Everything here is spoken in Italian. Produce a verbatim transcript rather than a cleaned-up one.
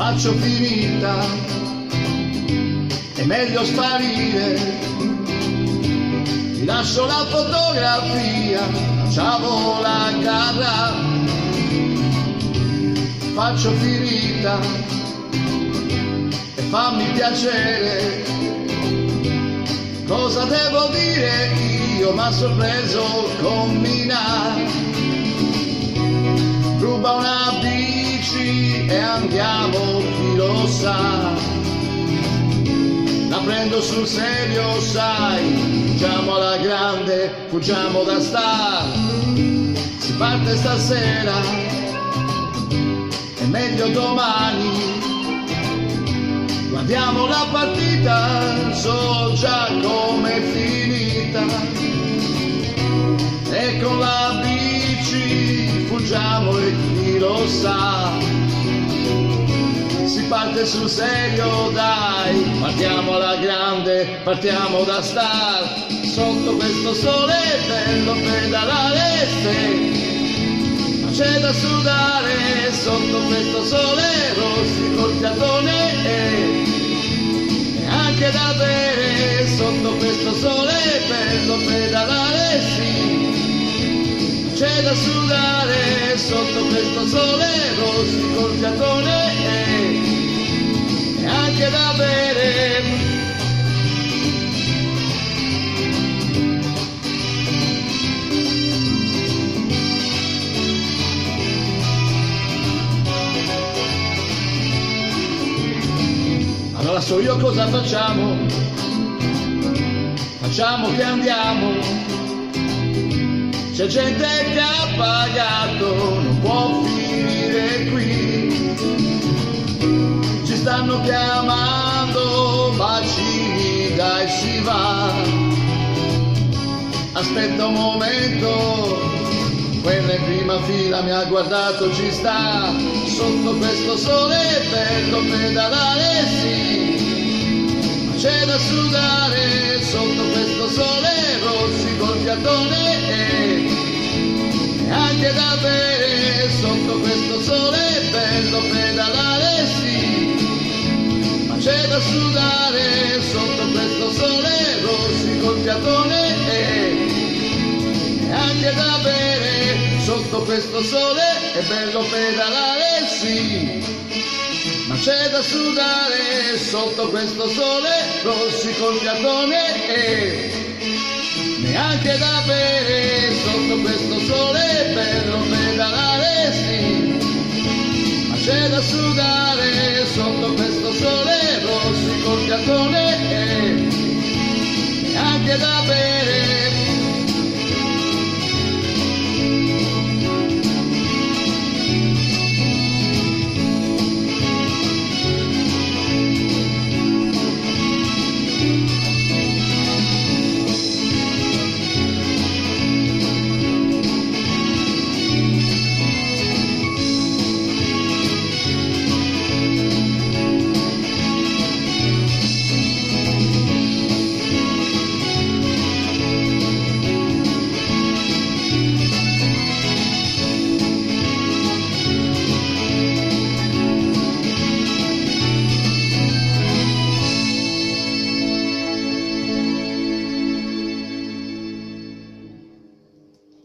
faccio finita, è meglio sparire, ti lascio la fotografia, lasciamo la carra, faccio finita e fammi piacere. Cosa devo dire io, m'ha sorpreso con Mina, ruba una bici e andiamo chi lo sa, la prendo sul serio sai, fuggiamo alla grande, fuggiamo da star, si parte stasera, è meglio domani, guardiamo la partita, so già com'è finita, e con la bici fuggiamo e chi lo sa, si parte sul serio dai, partiamo alla grande, partiamo da star, sotto questo sole bello pedalare se, ma c'è da sudare, sotto questo sole rossi col fiatone e anche da bere, sotto questo sole bello pedalare sì, c'è da sudare, sotto questo sole rossi col fiatone e anche da bere. Allora so io cosa facciamo, facciamo che andiamo, c'è gente che ha pagato, non può finire qui, ci stanno chiamando, bacini dai si va, aspetta un momento, quella in prima fila mi ha guardato, ci sta, sotto questo sole bello pedalare sì, ma c'è da sudare, sotto questo sole rossi col fiatone e anche da bere, sotto questo sole bello pedalare sì, ma c'è da sudare, sotto questo sole rossi col fiatone e anche da bere, sotto questo sole è bello pedalare sì, ma c'è da sudare, sotto questo sole rossi col fiatone e neanche da bere, sotto questo sole è bello pedalare sì, ma c'è da sudare, sotto questo sole rossi col fiatone